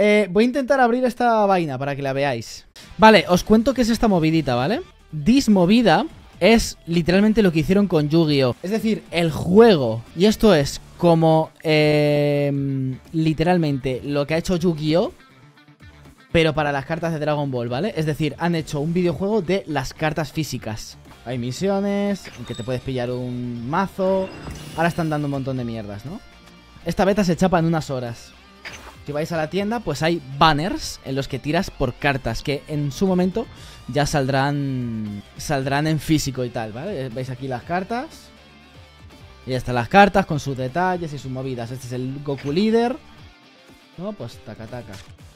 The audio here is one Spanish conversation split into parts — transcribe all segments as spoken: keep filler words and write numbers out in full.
Eh, voy a intentar abrir esta vaina para que la veáis. Vale, os cuento qué es esta movidita, ¿vale? Dismovida es literalmente lo que hicieron con Yu-Gi-Oh! Es decir, el juego. Y esto es como eh, literalmente lo que ha hecho Yu-Gi-Oh! Pero para las cartas de Dragon Ball, ¿vale? Es decir, han hecho un videojuego de las cartas físicas. Hay misiones en que te puedes pillar un mazo. Ahora están dando un montón de mierdas, ¿no? Esta beta se chapa en unas horas. Si vais a la tienda, pues hay banners en los que tiras por cartas, que en su momento ya saldrán saldrán en físico y tal, ¿vale? Veis aquí las cartas. Y ya están las cartas con sus detalles y sus movidas. Este es el Goku líder, ¿no? Pues taca taca.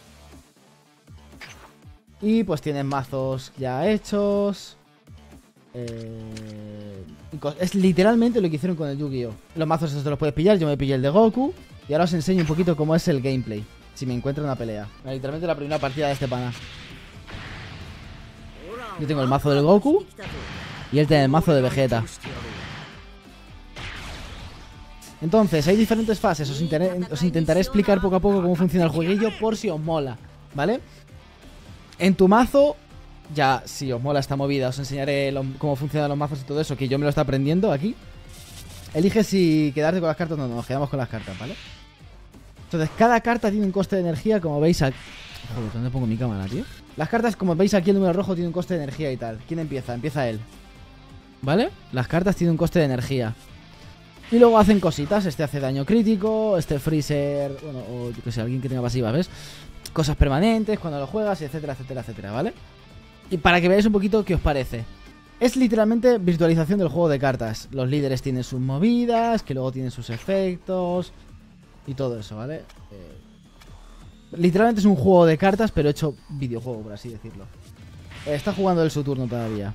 Y pues tienen mazos ya hechos. Eh... Es literalmente lo que hicieron con el Yu-Gi-Oh! Los mazos estos te los puedes pillar. Yo me pillé el de Goku. Y ahora os enseño un poquito cómo es el gameplay. Si me encuentro en una pelea. Literalmente la primera partida de este pana. Yo tengo el mazo del Goku. Y él tiene el mazo de Vegeta. Entonces, hay diferentes fases. Os, os intentaré explicar poco a poco cómo funciona el jueguillo, por si os mola, ¿vale? En tu mazo, ya si os mola esta movida, os enseñaré lo, cómo funcionan los mazos y todo eso, que yo me lo estoy aprendiendo aquí. Elige si quedarte con las cartas o no, no, nos quedamos con las cartas, ¿vale? Entonces, cada carta tiene un coste de energía, como veis aquí. Joder, ¿dónde pongo mi cámara, tío? Las cartas, como veis aquí, el número rojo tiene un coste de energía y tal. ¿Quién empieza? Empieza él, ¿vale? Las cartas tienen un coste de energía. Y luego hacen cositas. Este hace daño crítico, este freezer, bueno, o yo que sé, alguien que tenga pasivas, ¿ves? Cosas permanentes cuando lo juegas, etcétera, etcétera, etcétera, ¿vale? Y para que veáis un poquito qué os parece. Es literalmente virtualización del juego de cartas. Los líderes tienen sus movidas, que luego tienen sus efectos y todo eso, ¿vale? Eh, literalmente es un juego de cartas, pero hecho videojuego, por así decirlo. Eh, está jugando él su turno todavía.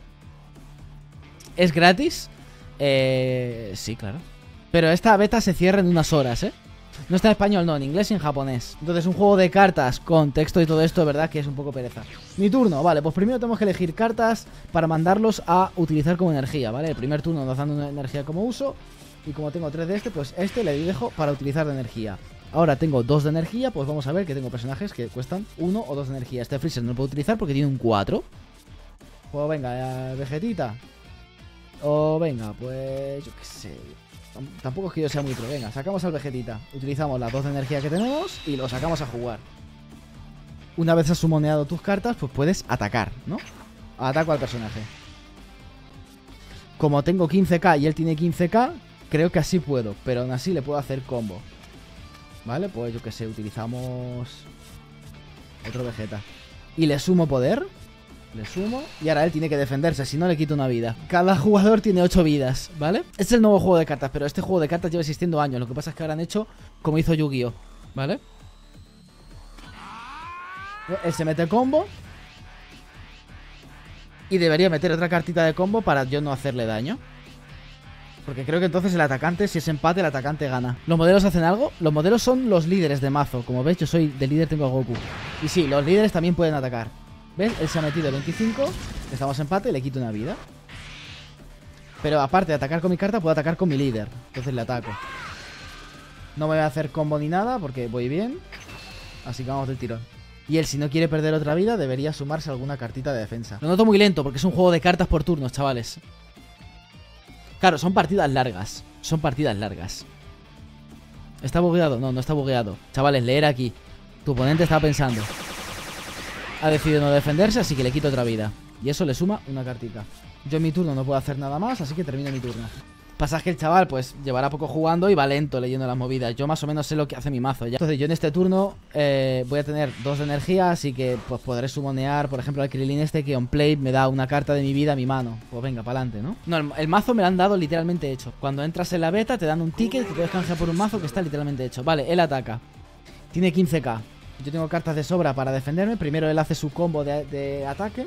¿Es gratis? Eh, sí, claro. Pero esta beta se cierra en unas horas, ¿eh? No está en español, no, en inglés y en japonés. Entonces un juego de cartas con texto y todo esto, verdad que es un poco pereza. Mi turno, vale, pues primero tenemos que elegir cartas para mandarlos a utilizar como energía, ¿vale? El primer turno nos dan una energía como uso. Y como tengo tres de este, pues este le dejo para utilizar de energía. Ahora tengo dos de energía, pues vamos a ver que tengo personajes que cuestan uno o dos de energía. Este Freezer no lo puedo utilizar porque tiene un cuatro. Pues venga, eh, Vegetita. O venga, pues yo qué sé. Tampoco es que yo sea muy pro. Venga, sacamos al Vegetita. Utilizamos las dos de energía que tenemos y lo sacamos a jugar. Una vez has sumoneado tus cartas, pues puedes atacar, ¿no? Ataco al personaje. Como tengo quince k y él tiene quince k, creo que así puedo. Pero aún así le puedo hacer combo. Vale, pues yo que sé, utilizamos otro Vegeta. Y le sumo poder. Le sumo y ahora él tiene que defenderse, si no le quito una vida. Cada jugador tiene ocho vidas, ¿vale? Este es el nuevo juego de cartas, pero este juego de cartas lleva existiendo años. Lo que pasa es que ahora han hecho como hizo Yu-Gi-Oh, ¿vale? Él se mete combo y debería meter otra cartita de combo para yo no hacerle daño. Porque creo que entonces el atacante, si es empate, el atacante gana. ¿Los modelos hacen algo? Los modelos son los líderes de mazo. Como veis, yo soy de líder, tengo a Goku. Y sí, los líderes también pueden atacar. ¿Ves? Él se ha metido veinticinco. Estamos empate, le quito una vida. Pero aparte de atacar con mi carta, puedo atacar con mi líder. Entonces le ataco. No me voy a hacer combo ni nada porque voy bien. Así que vamos del tirón. Y él, si no quiere perder otra vida, debería sumarse alguna cartita de defensa. Lo noto muy lento porque es un juego de cartas por turnos, chavales. Claro, son partidas largas. Son partidas largas. ¿Está bugueado? No, no está bugueado. Chavales, leer aquí. Tu oponente está pensando. Ha decidido no defenderse, así que le quito otra vida. Y eso le suma una cartita. Yo en mi turno no puedo hacer nada más, así que termino mi turno. Pasa que el chaval, pues, llevará poco jugando y va lento leyendo las movidas. Yo más o menos sé lo que hace mi mazo ya. Entonces yo en este turno eh, voy a tener dos de energía, así que pues podré sumonear, por ejemplo, al Krillin este que on play me da una carta de mi vida a mi mano. Pues venga, para adelante, ¿no? No, el, el mazo me lo han dado literalmente hecho. Cuando entras en la beta te dan un ticket que puedes canjear por un mazo que está literalmente hecho. Vale, él ataca. Tiene quince k. Yo tengo cartas de sobra para defenderme. Primero él hace su combo de, de ataque.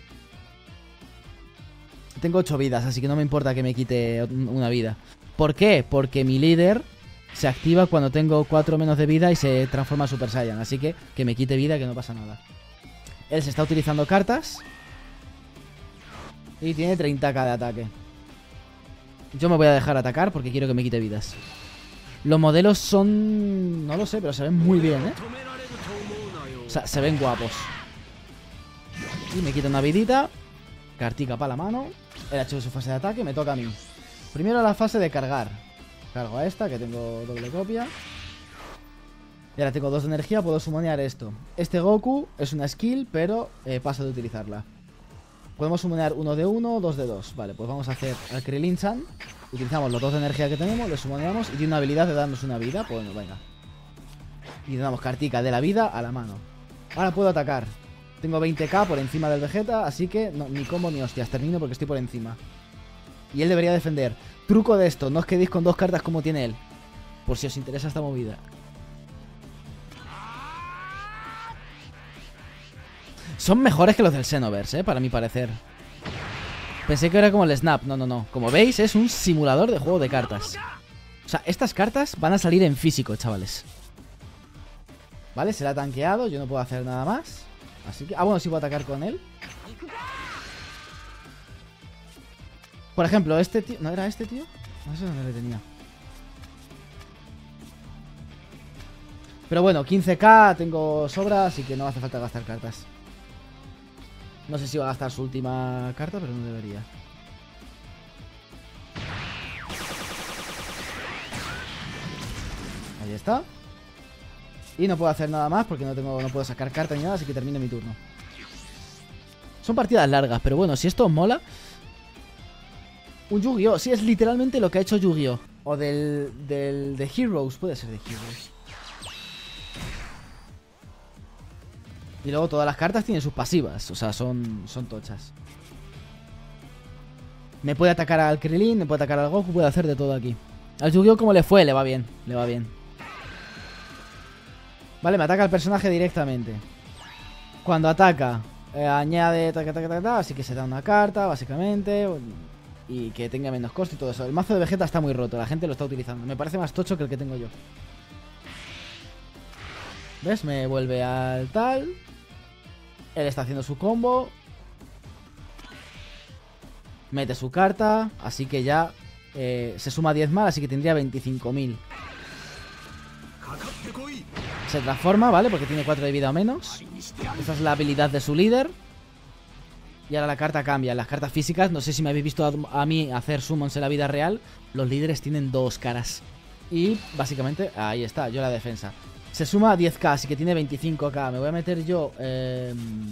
Tengo ocho vidas, así que no me importa que me quite una vida. ¿Por qué? Porque mi líder se activa cuando tengo cuatro menos de vida y se transforma en Super Saiyan. Así que que me quite vida, que no pasa nada. Él se está utilizando cartas y tiene treinta k de ataque. Yo me voy a dejar atacar porque quiero que me quite vidas. Los modelos son... no lo sé, pero se ven muy bien, ¿eh? sea, se ven guapos. Y me quita una vidita. Cartica para la mano. Él ha hecho su fase de ataque, me toca a mí. Primero la fase de cargar. Cargo a esta, que tengo doble copia. Y ahora tengo dos de energía, puedo summonear esto. Este Goku es una skill, pero eh, paso de utilizarla. Podemos summonear uno de uno, dos de dos. Vale, pues vamos a hacer al Krillin-chan. Utilizamos los dos de energía que tenemos, le summoneamos y tiene una habilidad de darnos una vida. Pues bueno, venga. Y le damos cartica de la vida a la mano. Ahora puedo atacar. Tengo veinte k por encima del Vegeta, así que no, ni combo ni hostias, termino porque estoy por encima. Y él debería defender. Truco de esto, no os quedéis con dos cartas como tiene él. Por si os interesa esta movida. Son mejores que los del Xenoverse, eh, para mi parecer. Pensé que era como el Snap, no, no, no. Como veis, es un simulador de juego de cartas. O sea, estas cartas van a salir en físico, chavales. Vale, será tanqueado, yo no puedo hacer nada más. Así que... Ah, bueno, sí puedo atacar con él. Por ejemplo, este tío... ¿No era este tío? No sé dónde le tenía. Pero bueno, quince k tengo sobra, así que no hace falta gastar cartas. No sé si va a gastar su última carta, pero no debería. Ahí está. Y no puedo hacer nada más porque no tengo, no puedo sacar carta ni nada, así que termino mi turno. Son partidas largas, pero bueno, si esto os mola... Un Yu-Gi-Oh! Sí, es literalmente lo que ha hecho Yu-Gi-Oh! O del, del... de Heroes, puede ser de Heroes. Y luego todas las cartas tienen sus pasivas. O sea, son, son tochas. Me puede atacar al Krillin, me puede atacar al Goku, puede hacer de todo aquí. Al Yu-Gi-Oh! ¿Cómo le fue? Le va bien, le va bien. Vale, me ataca al personaje directamente. Cuando ataca, eh, añade taca, taca, taca, taca, así que se da una carta, básicamente. Y que tenga menos coste y todo eso. El mazo de Vegeta está muy roto, la gente lo está utilizando. Me parece más tocho que el que tengo yo. ¿Ves? Me vuelve al tal. Él está haciendo su combo. Mete su carta. Así que ya eh, se suma diez más, así que tendría veinticinco mil. Se transforma, ¿vale? Porque tiene cuatro de vida o menos. Esta es la habilidad de su líder. Y ahora la carta cambia. Las cartas físicas, no sé si me habéis visto a, a mí hacer summons en la vida real. Los líderes tienen dos caras. Y básicamente, ahí está, yo la defensa. Se suma a diez k, así que tiene veinticinco k. Me voy a meter yo eh,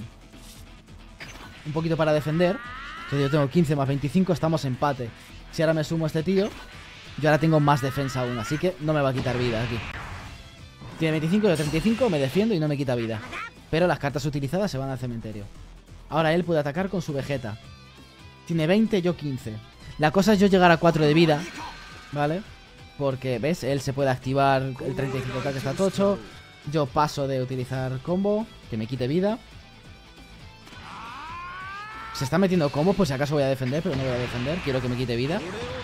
un poquito para defender. Entonces yo tengo quince más veinticinco, estamos empate. Si ahora me sumo a este tío, yo ahora tengo más defensa aún, así que no me va a quitar vida aquí. Tiene veinticinco, yo treinta y cinco, me defiendo y no me quita vida. Pero las cartas utilizadas se van al cementerio. Ahora él puede atacar con su Vegeta. Tiene veinte, yo quince. La cosa es yo llegar a cuatro de vida, ¿vale? Porque, ¿ves? Él se puede activar el treinta y cinco k que está tocho. Yo paso de utilizar combo, que me quite vida. Se está metiendo combo, pues si acaso voy a defender, pero no voy a defender. Quiero que me quite vida.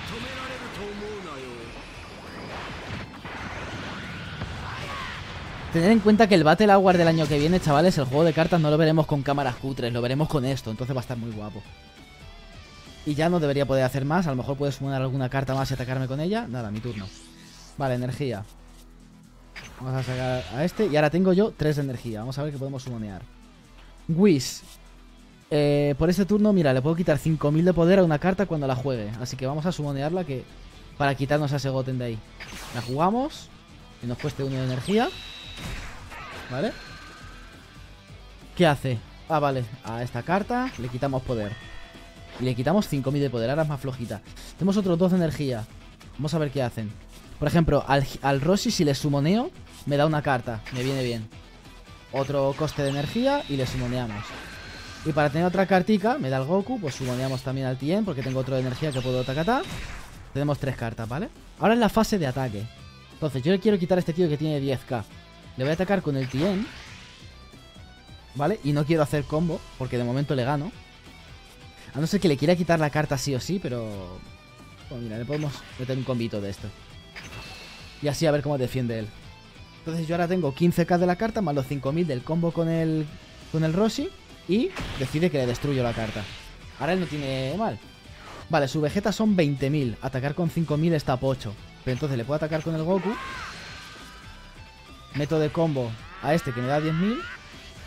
Tener en cuenta que el Battle Hour del año que viene, chavales, el juego de cartas no lo veremos con cámaras cutres, lo veremos con esto, entonces va a estar muy guapo. Y ya no debería poder hacer más, a lo mejor puedes sumar alguna carta más y atacarme con ella. Nada, mi turno. Vale, energía. Vamos a sacar a este, y ahora tengo yo tres de energía, vamos a ver qué podemos summonear. Whis. Eh, por este turno, mira, le puedo quitar cinco mil de poder a una carta cuando la juegue, así que vamos a summonearla que para quitarnos a ese Goten de ahí. La jugamos, y nos cueste uno de energía. ¿Vale? ¿Qué hace? Ah, vale, a esta carta le quitamos poder. Y le quitamos cinco mil de poder, ahora es más flojita. Tenemos otros dos de energía. Vamos a ver qué hacen. Por ejemplo, al, al Roshi si le sumoneo, me da una carta, me viene bien. Otro coste de energía y le sumoneamos. Y para tener otra cartica, me da el Goku, pues sumoneamos también al Tien, porque tengo otro de energía que puedo atacar. Tenemos tres cartas, ¿vale? Ahora es la fase de ataque. Entonces yo le quiero quitar a este tío que tiene diez k. Le voy a atacar con el Tien, ¿vale? Y no quiero hacer combo, porque de momento le gano. A no ser que le quiera quitar la carta sí o sí, pero... Bueno, mira, le podemos meter un combito de esto. Y así a ver cómo defiende él. Entonces yo ahora tengo quince k de la carta, más los cinco mil del combo con el, con el Roshi. Y decide que le destruyo la carta. Ahora él no tiene mal. Vale, su Vegeta son veinte mil. Atacar con cinco mil está pocho. Pero entonces le puedo atacar con el Goku. Meto de combo a este que me da diez mil.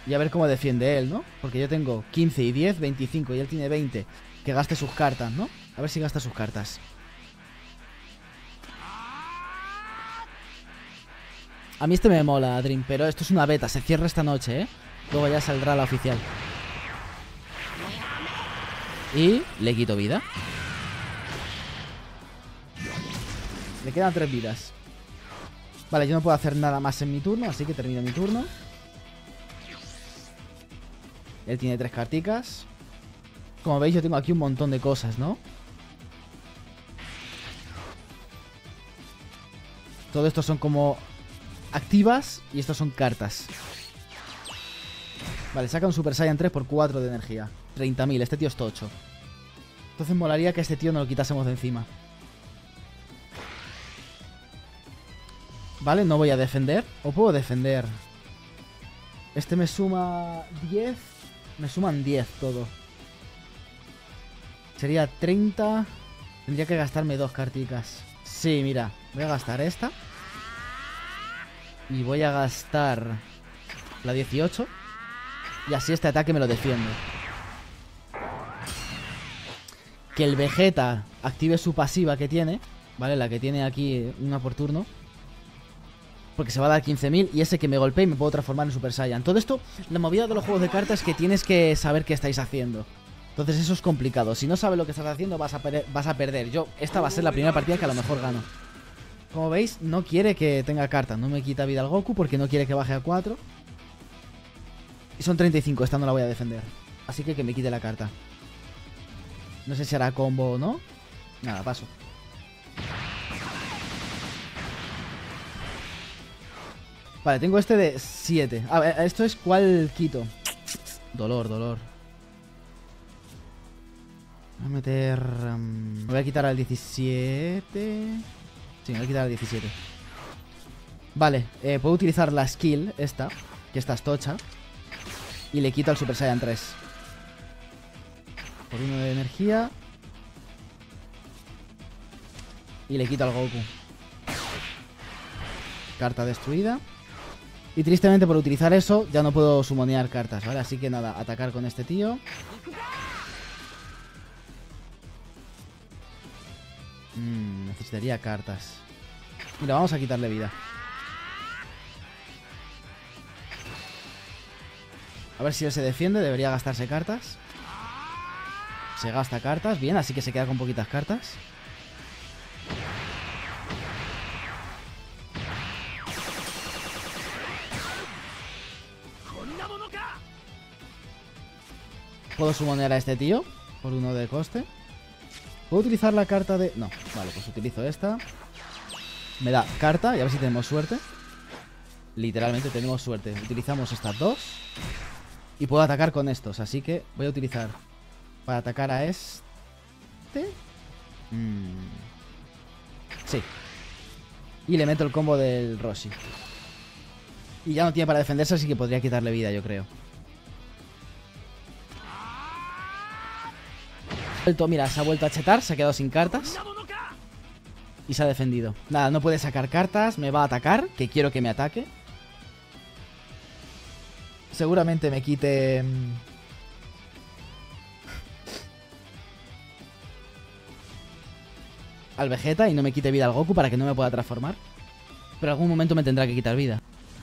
Y a ver cómo defiende él, ¿no? Porque yo tengo quince y diez, veinticinco y él tiene veinte. Que gaste sus cartas, ¿no? A ver si gasta sus cartas. A mí este me mola, Dream, pero esto es una beta. Se cierra esta noche, ¿eh? Luego ya saldrá la oficial. Y le quito vida. Le quedan tres vidas. Vale, yo no puedo hacer nada más en mi turno, así que termino mi turno. Él tiene tres carticas. Como veis, yo tengo aquí un montón de cosas, ¿no? Todo esto son como activas y estos son cartas. Vale, saca un Super Saiyan tres por cuatro de energía. treinta mil, este tío es tocho. Entonces molaría que a este tío no lo quitásemos de encima. Vale, no voy a defender. ¿O puedo defender? Este me suma diez. Me suman diez todo. Sería treinta. Tendría que gastarme dos carticas. Sí, mira, voy a gastar esta. Y voy a gastar la dieciocho. Y así este ataque me lo defiendo. Que el Vegeta active su pasiva que tiene. Vale, la que tiene aquí, una por turno. Porque se va a dar quince mil. Y ese que me golpee me puedo transformar en Super Saiyan. Todo esto, la movida de los juegos de cartas es que tienes que saber qué estáis haciendo. Entonces eso es complicado. Si no sabes lo que estás haciendo vas a, vas a perder. Yo, esta va a ser la primera partida que a lo mejor gano. Como veis, no quiere que tenga carta. No me quita vida al Goku porque no quiere que baje a cuatro. Y son treinta y cinco, esta no la voy a defender. Así que que me quite la carta. No sé si hará combo o no. Nada, paso. Vale, tengo este de siete. A ver, esto es cuál quito. Dolor, dolor. Voy a meter... Um, me voy a quitar al diecisiete. Sí, me voy a quitar al diecisiete. Vale, eh, puedo utilizar la skill esta, que esta es tocha. Y le quito al Super Saiyan tres. Por uno de energía. Y le quito al Goku. Carta destruida. Y tristemente por utilizar eso ya no puedo sumonear cartas, ¿vale? Así que nada, atacar con este tío. Mm, necesitaría cartas. Mira, vamos a quitarle vida. A ver si él se defiende, debería gastarse cartas. Se gasta cartas, bien, así que se queda con poquitas cartas. Puedo sumonear a este tío por uno de coste. ¿Puedo utilizar la carta de...? No, vale, pues utilizo esta. Me da carta y a ver si tenemos suerte. Literalmente tenemos suerte. Utilizamos estas dos. Y puedo atacar con estos, así que voy a utilizar para atacar a este. Mm. Sí. Y le meto el combo del Roshi. Y ya no tiene para defenderse, así que podría quitarle vida, yo creo. Mira, se ha vuelto a chetar, se ha quedado sin cartas. Y se ha defendido. Nada, no puede sacar cartas, me va a atacar, que quiero que me ataque. Seguramente me quite... al Vegeta y no me quite vida al Goku para que no me pueda transformar. Pero en algún momento me tendrá que quitar vida.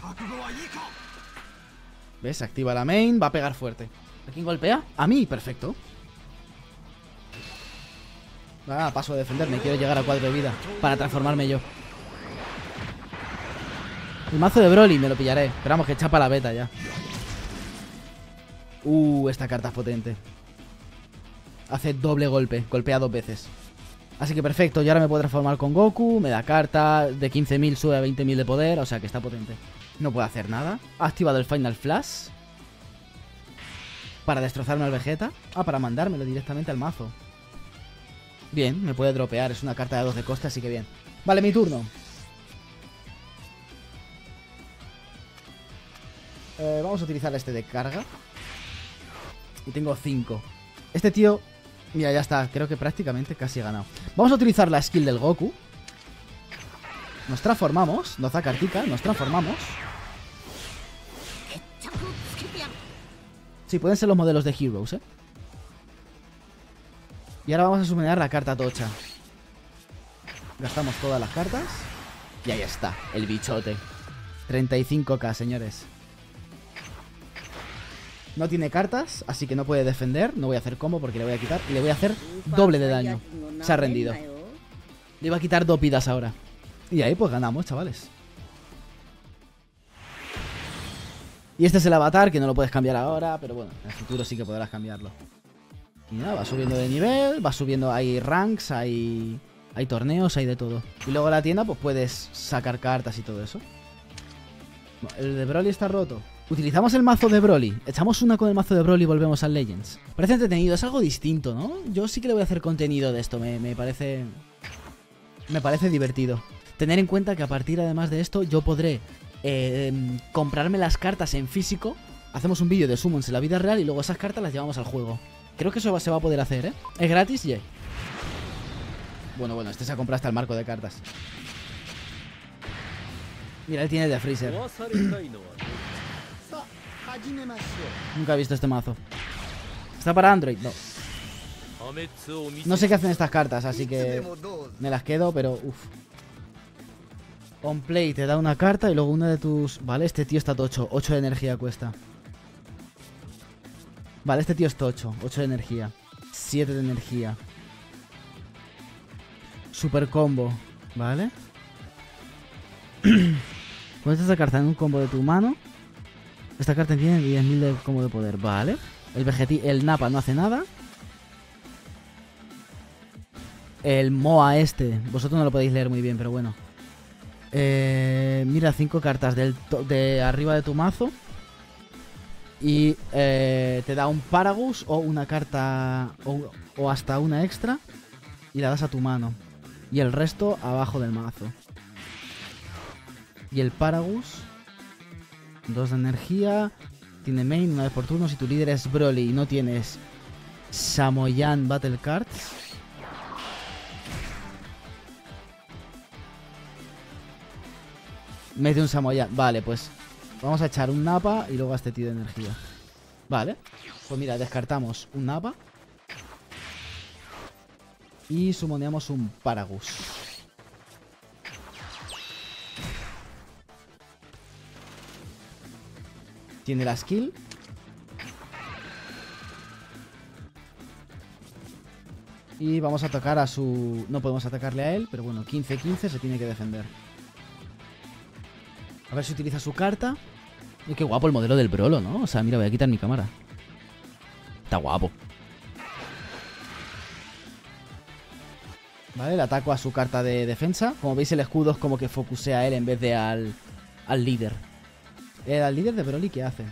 ¿Ves? Activa la main, va a pegar fuerte. ¿A quién golpea? A mí, perfecto. Ah, paso a defenderme, quiero llegar a cuatro de vida para transformarme yo. El mazo de Broly me lo pillaré. Esperamos que chapa la beta ya. Uh, esta carta es potente. Hace doble golpe, golpea dos veces. Así que perfecto, yo ahora me puedo transformar con Goku. Me da carta, de quince mil sube a veinte mil de poder. O sea que está potente. No puedo hacer nada. Ha activado el Final Flash para destrozarme al Vegeta. Ah, para mandármelo directamente al mazo. Bien, me puede dropear, es una carta de dos de coste, así que bien. Vale, mi turno. eh, Vamos a utilizar este de carga. Y tengo cinco. Este tío, mira, ya está, creo que prácticamente casi he ganado. Vamos a utilizar la skill del Goku. Nos transformamos, nos da cartica, nos transformamos. Sí, pueden ser los modelos de Heroes, ¿eh? Y ahora vamos a summonear la carta tocha. Gastamos todas las cartas. Y ahí está, el bichote. treinta y cinco k, señores. No tiene cartas, así que no puede defender. No voy a hacer combo porque le voy a quitar. Y le voy a hacer doble de daño. Se ha rendido. Le iba a quitar dos vidas ahora. Y ahí pues ganamos, chavales. Y este es el avatar, que no lo puedes cambiar ahora, pero bueno, en el futuro sí que podrás cambiarlo. Y nada, va subiendo de nivel, va subiendo, hay ranks, hay, hay torneos, hay de todo. Y luego en la tienda pues puedes sacar cartas y todo eso. El de Broly está roto. Utilizamos el mazo de Broly, echamos una con el mazo de Broly y volvemos al Legends. Parece entretenido, es algo distinto, ¿no? Yo sí que le voy a hacer contenido de esto, me, me parece... Me parece divertido. Tener en cuenta que a partir además de esto yo podré eh, comprarme las cartas en físico. Hacemos un vídeo de summons en la vida real y luego esas cartas las llevamos al juego. Creo que eso va, se va a poder hacer, ¿eh? Es gratis, yeah. Bueno, bueno, este se ha comprado hasta el marco de cartas. Mira, él tiene el de Freezer. Nunca he visto este mazo. ¿Está para Android? No. No sé qué hacen estas cartas, así que me las quedo, pero uff. On play te da una carta y luego una de tus... Vale, este tío está tocho. ocho de energía cuesta. Vale, este tío es tocho. ocho de energía. siete de energía. Super combo. Vale. Pones esta carta en un combo de tu mano. Esta carta tiene diez mil de combo de poder. Vale. El Vegeti, el Nappa no hace nada. El Moa este. Vosotros no lo podéis leer muy bien, pero bueno. Eh, mira, cinco cartas del de arriba de tu mazo. Y eh, te da un Paragus o una carta o, o hasta una extra. Y la das a tu mano. Y el resto abajo del mazo. Y el Paragus, dos de energía. Tiene main una vez por turno. Si tu líder es Broly y no tienes Samoyan Battle Cards, mete un Samoyan. Vale, pues vamos a echar un Nappa y luego a este tío de energía. Vale, pues mira, descartamos un Nappa y summoneamos un Paragus. Tiene la skill. Y vamos a atacar a su... No podemos atacarle a él, pero bueno, quince quince se tiene que defender. A ver si utiliza su carta. Y qué guapo el modelo del Brolo, ¿no? O sea, mira, voy a quitar mi cámara. Está guapo. Vale, le ataco a su carta de defensa. Como veis, el escudo es como que focusea a él en vez de al, al líder. El al líder de Broly, ¿qué hace?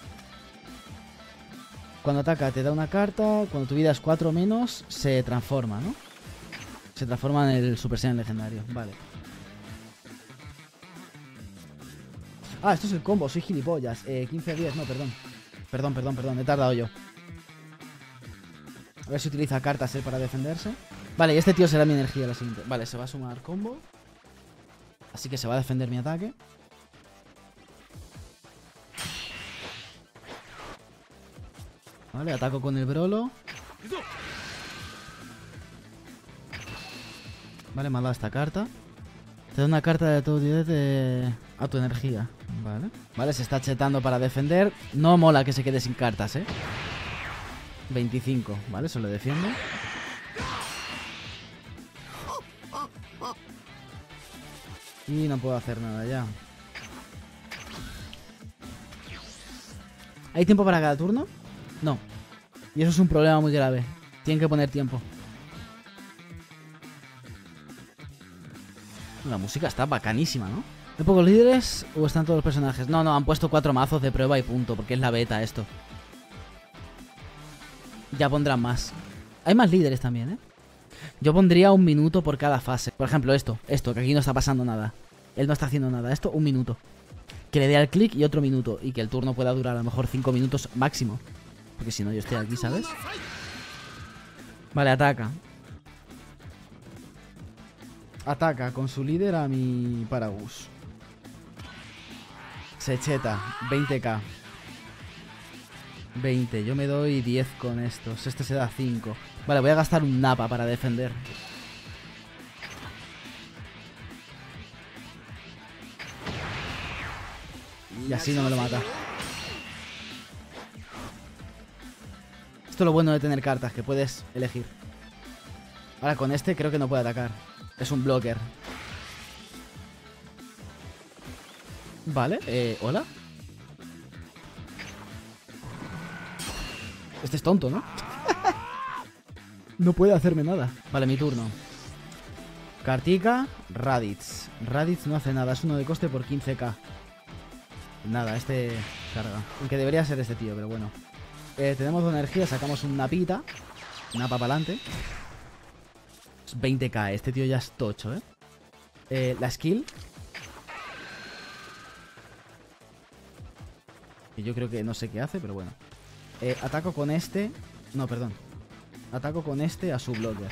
Cuando ataca te da una carta. Cuando tu vida es cuatro menos, se transforma, ¿no? Se transforma en el Super Saiyan legendario. Vale. Ah, esto es el combo, soy gilipollas. Eh, quince a diez, no, perdón. Perdón, perdón, perdón, he tardado yo. A ver si utiliza cartas él para defenderse. Vale, y este tío será mi energía la siguiente. Vale, se va a sumar combo. Así que se va a defender mi ataque. Vale, ataco con el Brolo. Vale, me ha dado esta carta. Te da una carta de tu de... a tu energía. Vale. Vale, se está chetando para defender. No mola que se quede sin cartas, ¿eh? veinticinco. Vale, se lo defiendo. Y no puedo hacer nada ya. ¿Hay tiempo para cada turno? No. Y eso es un problema muy grave. Tienen que poner tiempo. La música está bacanísima, ¿no? ¿Hay pocos líderes o están todos los personajes? No, no, han puesto cuatro mazos de prueba y punto, porque es la beta esto. Ya pondrán más. Hay más líderes también, ¿eh? Yo pondría un minuto por cada fase. Por ejemplo, esto, esto, que aquí no está pasando nada. Él no está haciendo nada. Esto, un minuto. Que le dé al clic y otro minuto. Y que el turno pueda durar a lo mejor cinco minutos máximo. Porque si no, yo estoy aquí, ¿sabes? Vale, ataca. Ataca con su líder a mi Paragus. Se cheta, veinte k. veinte, yo me doy diez con estos. Este se da cinco. Vale, voy a gastar un Napa para defender. Y así no me lo mata. Esto es lo bueno de tener cartas, que puedes elegir. Ahora con este creo que no puede atacar. Es un blocker. Vale, eh, ¿hola? Este es tonto, ¿no? No puede hacerme nada. Vale, mi turno. Kartika, Raditz. Raditz no hace nada, es uno de coste por quince k. Nada, este carga. Aunque debería ser este tío, pero bueno. Eh, tenemos dos energías, sacamos un napita. Napa para adelante. veinte k, este tío ya es tocho, ¿eh? eh la skill. Que yo creo que no sé qué hace, pero bueno. Eh, ataco con este. No, perdón. Ataco con este a su blocker.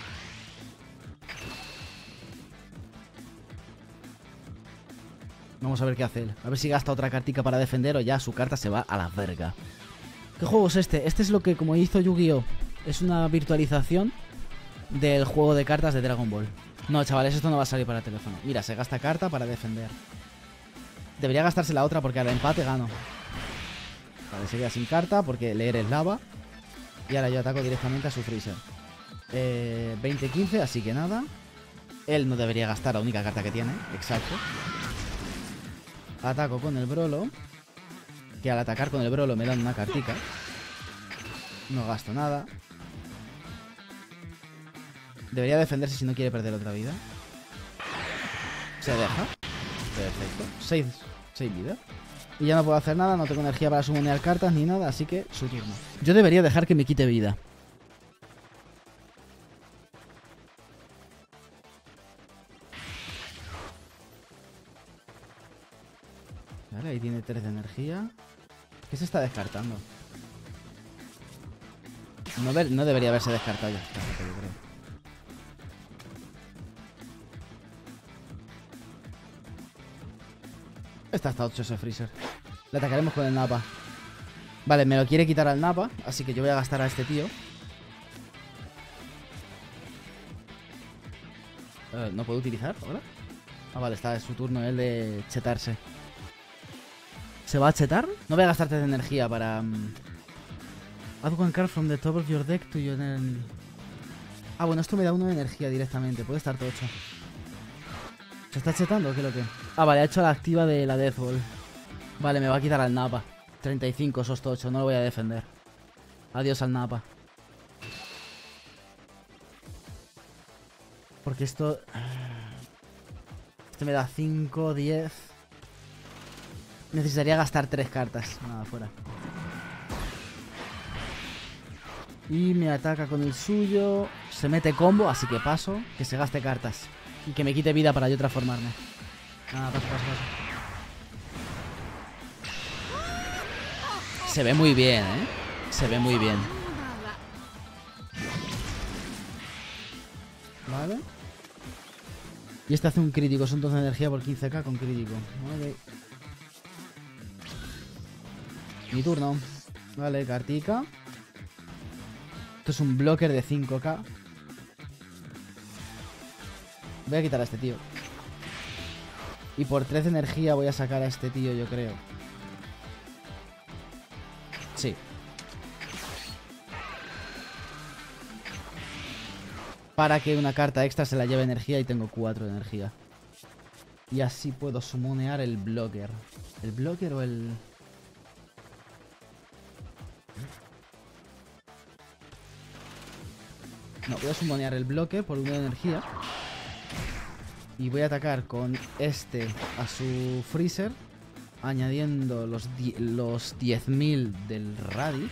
Vamos a ver qué hace él. A ver si gasta otra cartica para defender o ya su carta se va a la verga. ¿Qué juego es este? Este es lo que como hizo Yu-Gi-Oh! Es una virtualización del juego de cartas de Dragon Ball. No, chavales, esto no va a salir para teléfono. Mira, se gasta carta para defender. Debería gastarse la otra porque al empate gano. Vale, se queda sin carta porque leer es lava. Y ahora yo ataco directamente a su Freezer. Eh, veinte quince, así que nada. Él no debería gastar la única carta que tiene. Exacto. Ataco con el Brolo. Que al atacar con el Brolo me dan una cartica. No gasto nada. Debería defenderse si no quiere perder otra vida. Se deja. Perfecto. seis vidas. Y ya no puedo hacer nada, no tengo energía para summonear cartas ni nada, así que su turno. Yo debería dejar que me quite vida. Vale, ahí tiene tres de energía. ¿Qué se está descartando? No, ver, no debería haberse descartado ya. Yo creo. Está hasta ocho ese Freezer. Le atacaremos con el Napa. Vale, me lo quiere quitar al Napa, así que yo voy a gastar a este tío. Eh, ¿No puedo utilizar ahora? Ah, vale, está, es su turno el de chetarse. ¿Se va a chetar? No voy a gastarte de energía para... Um... Add one card from the top of your deck to your... Ah, bueno, esto me da uno de energía directamente. Puede estar tocho. ¿Se está chetando o qué es lo que? Ah, vale, ha hecho la activa de la Death Ball. Vale, me va a quitar al Napa. treinta y cinco, sos tocho, no lo voy a defender. Adiós al Napa. Porque esto... Este me da cinco, diez... Necesitaría gastar tres cartas. Nada, fuera. Y me ataca con el suyo. Se mete combo, así que paso. Que se gaste cartas. Y que me quite vida para yo transformarme. Nada, paso, paso, paso. Se ve muy bien, ¿eh? Se ve muy bien. Vale. Y este hace un crítico. Son dos de energía por quince k con crítico. Ok. Mi turno. Vale, cartica. Esto es un blocker de cinco k. Voy a quitar a este tío. Y por tres de energía voy a sacar a este tío, yo creo. Sí. Para que una carta extra se la lleve energía y tengo cuatro de energía. Y así puedo summonear el blocker. ¿El blocker o el...? No, voy a summonear el bloque por una de energía. Y voy a atacar con este a su Freezer, añadiendo los, los diez mil del Raditz.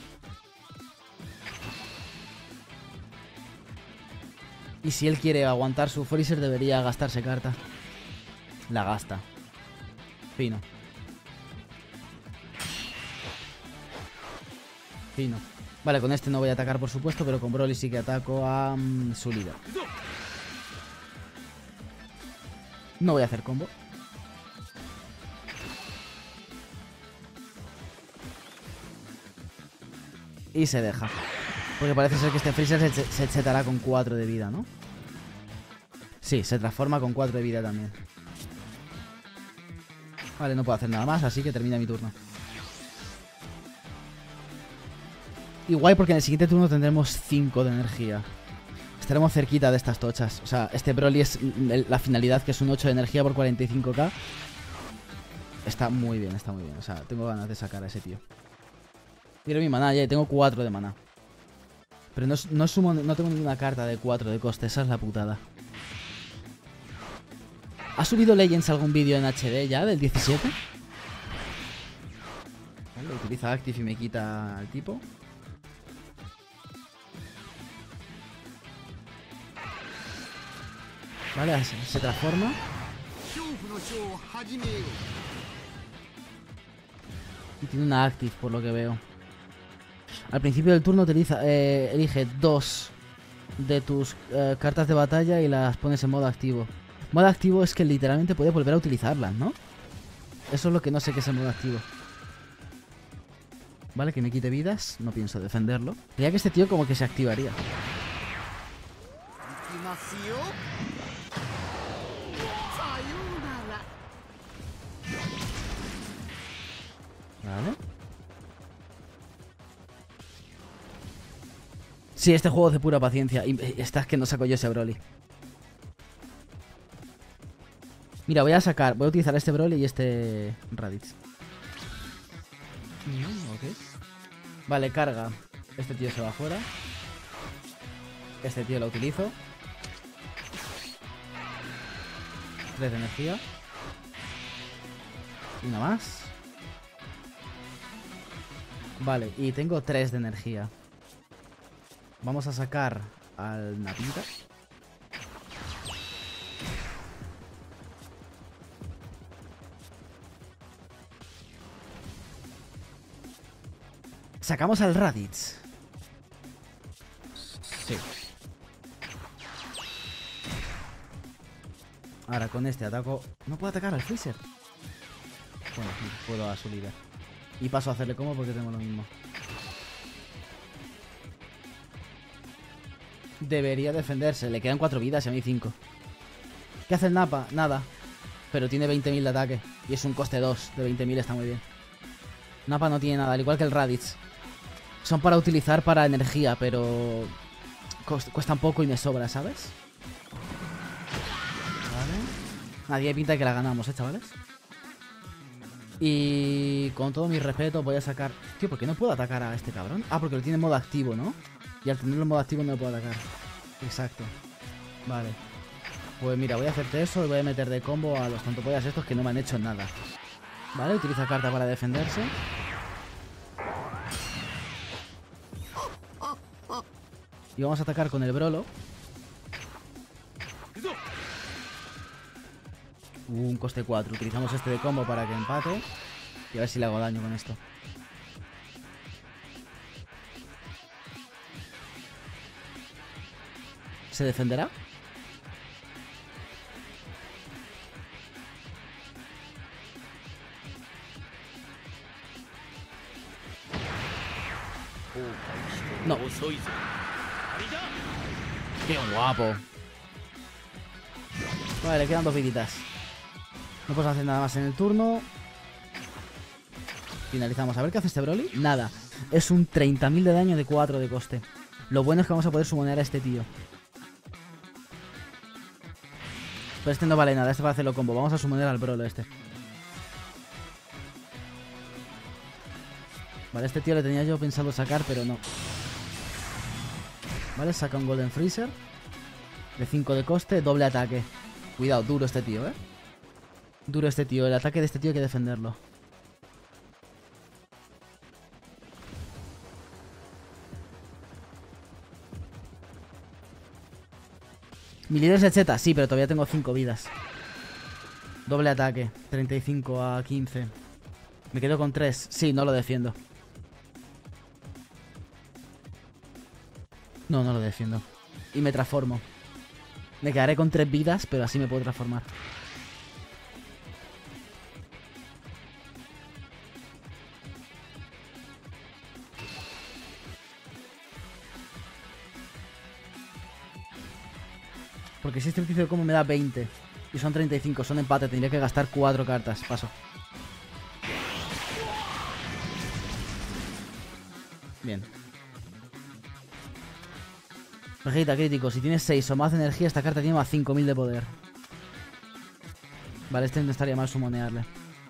Y si él quiere aguantar su Freezer, debería gastarse carta. La gasta. Fino. Fino. Vale, con este no voy a atacar, por supuesto, pero con Broly sí que ataco a um, su líder. No voy a hacer combo. Y se deja. Porque parece ser que este Freezer se, se chetará con cuatro de vida, ¿no? Sí, se transforma con cuatro de vida también. Vale, no puedo hacer nada más, así que termina mi turno. Y guay porque en el siguiente turno tendremos cinco de energía. Estaremos cerquita de estas tochas. O sea, este Broly es la finalidad, que es un ocho de energía por cuarenta y cinco K. Está muy bien, está muy bien. O sea, tengo ganas de sacar a ese tío. Mira mi maná, ya tengo cuatro de maná. Pero no, no, sumo, no tengo ninguna carta de cuatro de coste, esa es la putada. ¿Ha subido Legends algún vídeo en H D ya, del diecisiete? Vale, utiliza Active y me quita al tipo. Vale, se, se transforma. Y tiene una Active, por lo que veo. Al principio del turno utiliza, eh, elige dos de tus eh, cartas de batalla y las pones en modo activo. Modo activo es que literalmente puede volver a utilizarlas, ¿no? Eso es lo que no sé qué es el modo activo. Vale, que me quite vidas. No pienso defenderlo. Creía que este tío como que se activaría. Vale. Sí, este juego es de pura paciencia. Y esta es que no saco yo ese Broly. Mira, voy a sacar, voy a utilizar este Broly y este Raditz. Mm, ok. Vale, carga. Este tío se va afuera. Este tío lo utilizo. Tres de energía. Una más. Vale, y tengo tres de energía. Vamos a sacar al Napita. Sacamos al Raditz. Sí. Ahora con este ataco... No puedo atacar al Freezer. Bueno, puedo a su líder. Y paso a hacerle como porque tengo lo mismo. Debería defenderse. Le quedan cuatro vidas y a mí cinco. ¿Qué hace el Nappa? Nada. Pero tiene veinte mil de ataque. Y es un coste dos de veinte mil, está muy bien. Nappa no tiene nada, al igual que el Raditz. Son para utilizar para energía, pero... cuestan poco y me sobra, ¿sabes? Vale. Nadie pinta que la ganamos, ¿eh, chavales? Y... con todo mi respeto voy a sacar... Tío, ¿por qué no puedo atacar a este cabrón? Ah, porque lo tiene en modo activo, ¿no? Y al tenerlo en modo activo no lo puedo atacar. Exacto. Vale. Pues mira, voy a hacerte eso y voy a meter de combo a los tontopollas estos que no me han hecho nada. Vale, utiliza carta para defenderse. Y vamos a atacar con el Brolo. Uh, un coste cuatro. Utilizamos este de combo para que empate. Y a ver si le hago daño con esto. ¿Se defenderá? No. ¡Qué guapo! Vale, le quedan dos viditas. No podemos hacer nada más en el turno. Finalizamos. A ver qué hace este Broly. Nada. Es un treinta mil de daño de cuatro de coste. Lo bueno es que vamos a poder summonear a este tío. Pero este no vale nada. Este va a hacerlo combo. Vamos a summonear al Brolo este. Vale, este tío le tenía yo pensado sacar, pero no. Vale, saca un Golden Freezer. De cinco de coste, doble ataque. Cuidado, duro este tío, ¿eh? Duro este tío. El ataque de este tío hay que defenderlo. Mi líder es el Z, sí, pero todavía tengo cinco vidas. Doble ataque, treinta y cinco a quince. Me quedo con tres. Sí, no lo defiendo. No, no lo defiendo. Y me transformo. Me quedaré con tres vidas, pero así me puedo transformar. Porque si este hechizo de combo me da veinte y son treinta y cinco, son empate, tendría que gastar cuatro cartas. Paso. Bien. Tarjeta crítico, si tienes seis o más de energía, esta carta tiene más cinco mil de poder. Vale, este no estaría mal sumonearle.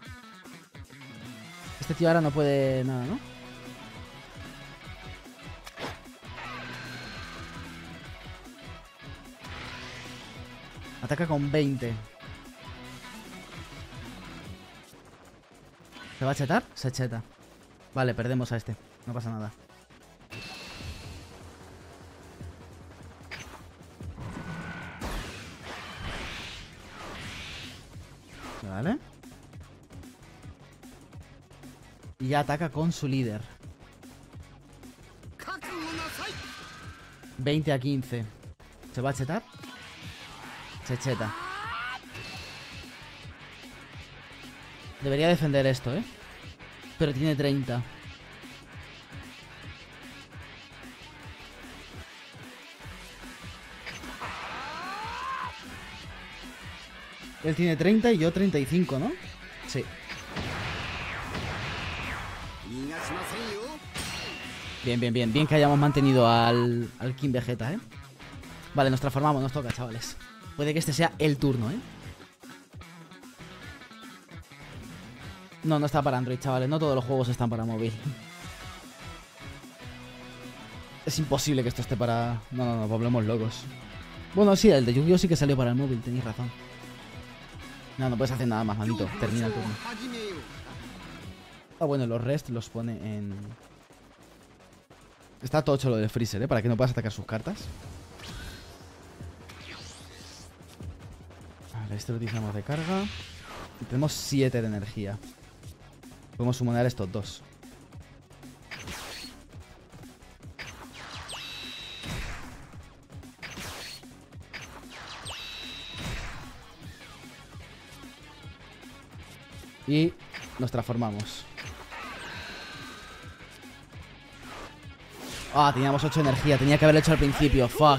Este tío ahora no puede nada, ¿no? Ataca con veinte. ¿Se va a chetar? Se cheta. Vale, perdemos a este. No pasa nada. Vale. Y ya ataca con su líder. veinte a quince. ¿Se va a chetar? Se cheta. Debería defender esto, ¿eh? Pero tiene treinta. Él tiene treinta y yo treinta y cinco, ¿no? Sí. Bien, bien, bien. Bien que hayamos mantenido al, al King Vegeta, ¿eh? Vale, nos transformamos, nos toca, chavales. Puede que este sea el turno, ¿eh? No, no está para Android, chavales. No todos los juegos están para móvil. Es imposible que esto esté para... No, no, no, volvemos locos. Bueno, sí, el de Yu-Gi-Oh sí que salió para el móvil, tenéis razón. No, no puedes hacer nada más, manito. Termina el turno. Ah, bueno, los rest los pone en... Está tocho lo del Freezer, ¿eh? Para que no puedas atacar sus cartas. Vale, este lo utilizamos de carga. Y tenemos siete de energía. Podemos summonear estos dos. Y nos transformamos. Ah, teníamos ocho de energía. Tenía que haberlo hecho al principio. Fuck.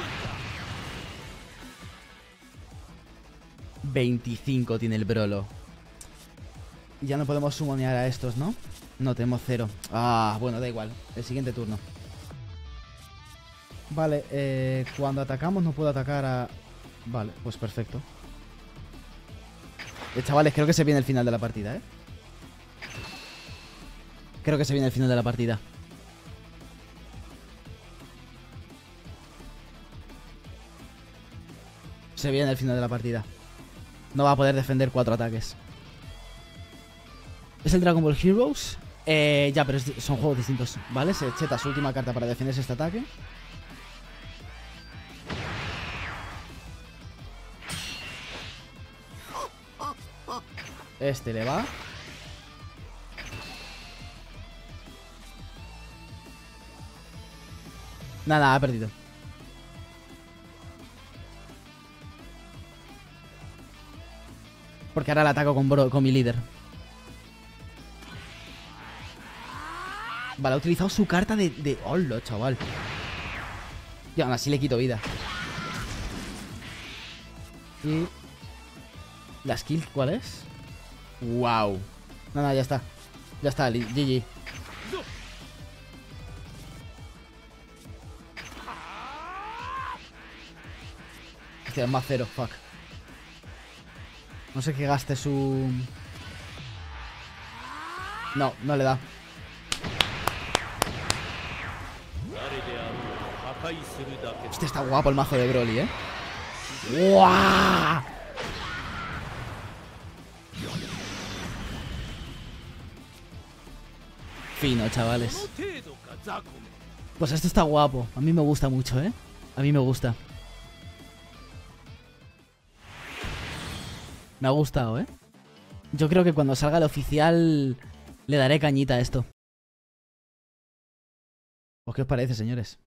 veinticinco tiene el Brolo. Ya no podemos summonear a estos, ¿no? No, tenemos cero. Ah, bueno, da igual. El siguiente turno. Vale, eh, cuando atacamos no puedo atacar a... Vale, pues perfecto. Eh, chavales, creo que se viene el final de la partida, ¿eh? Creo que se viene el final de la partida. Se viene el final de la partida. No va a poder defender cuatro ataques. ¿Es el Dragon Ball Heroes? Eh, ya, pero es, son juegos distintos. Vale, se cheta su última carta para defenderse este ataque. Este le va. Nada, ha perdido. Porque ahora le ataco con, bro, con mi líder. Vale, ha utilizado su carta de... de... ¡Hola, chaval! Y aún así le quito vida. Y... ¿la skill cuál es? ¡Wow! No, no, ya está. Ya está, G G. Hostia, es más cero, fuck. No sé qué gaste su... No, no le da. Hostia, está guapo el mazo de Broly, ¿eh? ¡Guau! Fino, chavales. Pues esto está guapo. A mí me gusta mucho, ¿eh? A mí me gusta. Me ha gustado, ¿eh? Yo creo que cuando salga el oficial le daré cañita a esto. ¿Pues qué os parece, señores?